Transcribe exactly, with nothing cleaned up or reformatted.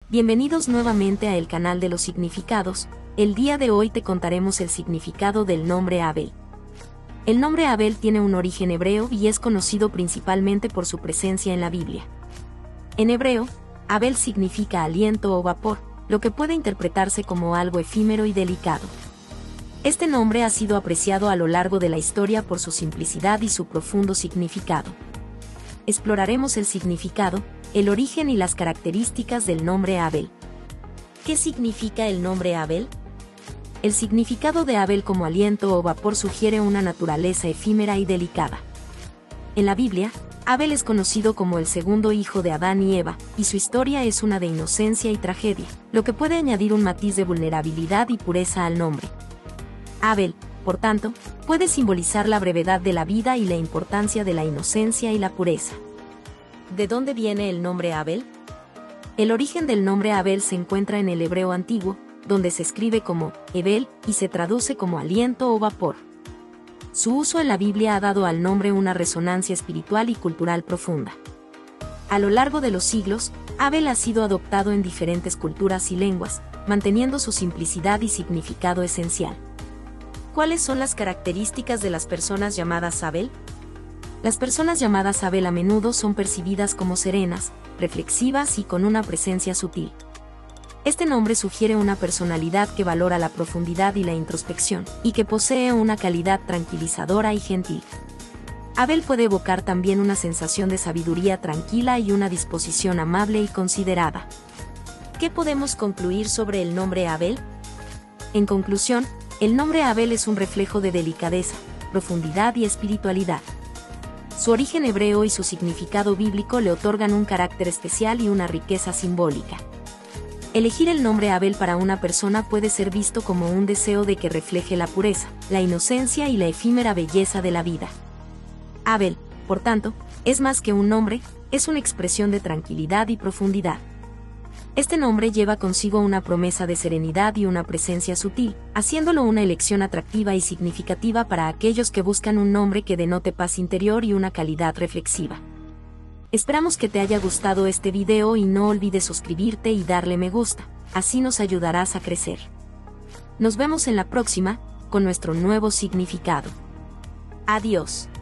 Bienvenidos nuevamente a el canal de los significados. El día de hoy te contaremos el significado del nombre Abel. El nombre Abel tiene un origen hebreo y es conocido principalmente por su presencia en la Biblia. En hebreo, Abel significa aliento o vapor, lo que puede interpretarse como algo efímero y delicado. Este nombre ha sido apreciado a lo largo de la historia por su simplicidad y su profundo significado. Exploraremos el significado, el origen y las características del nombre Abel. ¿Qué significa el nombre Abel? El significado de Abel como aliento o vapor sugiere una naturaleza efímera y delicada. En la Biblia, Abel es conocido como el segundo hijo de Adán y Eva, y su historia es una de inocencia y tragedia, lo que puede añadir un matiz de vulnerabilidad y pureza al nombre. Abel, por tanto, puede simbolizar la brevedad de la vida y la importancia de la inocencia y la pureza. ¿De dónde viene el nombre Abel? El origen del nombre Abel se encuentra en el hebreo antiguo, donde se escribe como Ebel y se traduce como aliento o vapor. Su uso en la Biblia ha dado al nombre una resonancia espiritual y cultural profunda. A lo largo de los siglos, Abel ha sido adoptado en diferentes culturas y lenguas, manteniendo su simplicidad y significado esencial. ¿Cuáles son las características de las personas llamadas Abel? Las personas llamadas Abel a menudo son percibidas como serenas, reflexivas y con una presencia sutil. Este nombre sugiere una personalidad que valora la profundidad y la introspección, y que posee una calidad tranquilizadora y gentil. Abel puede evocar también una sensación de sabiduría tranquila y una disposición amable y considerada. ¿Qué podemos concluir sobre el nombre Abel? En conclusión, el nombre Abel es un reflejo de delicadeza, profundidad y espiritualidad. Su origen hebreo y su significado bíblico le otorgan un carácter especial y una riqueza simbólica. Elegir el nombre Abel para una persona puede ser visto como un deseo de que refleje la pureza, la inocencia y la efímera belleza de la vida. Abel, por tanto, es más que un nombre, es una expresión de tranquilidad y profundidad. Este nombre lleva consigo una promesa de serenidad y una presencia sutil, haciéndolo una elección atractiva y significativa para aquellos que buscan un nombre que denote paz interior y una calidad reflexiva. Esperamos que te haya gustado este video y no olvides suscribirte y darle me gusta, así nos ayudarás a crecer. Nos vemos en la próxima, con nuestro nuevo significado. Adiós.